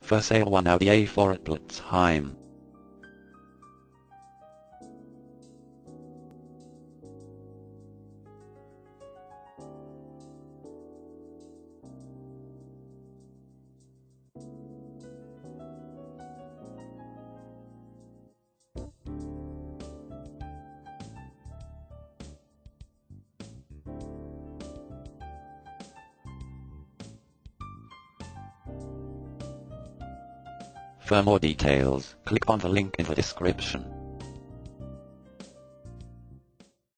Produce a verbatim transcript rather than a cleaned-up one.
For sale one Audi A four at Blotzheim. For more details, click on the link in the description.